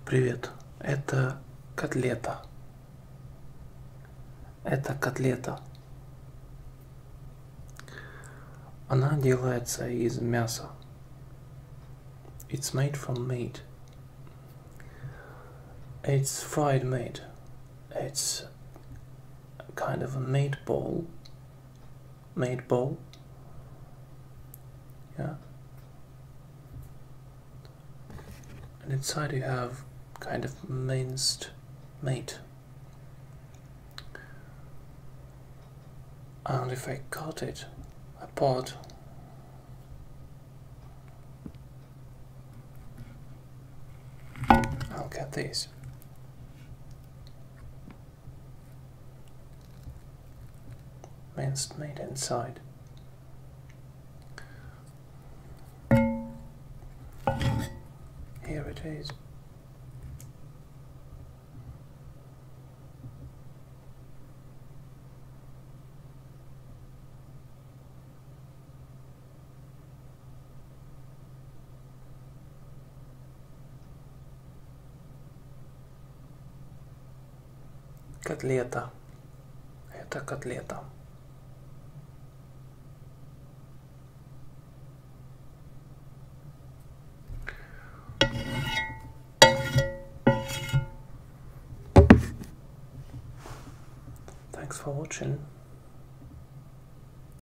Привет, это котлета. Это котлета. Она делается из мяса. It's made from meat. It's fried meat. It's kind of a meatball. Meatball. Yeah. And inside you have kind of minced meat. And if I cut it apart, I'll get this. Minced meat inside. Here it is. Котлета. Это котлета. Thanks for watching.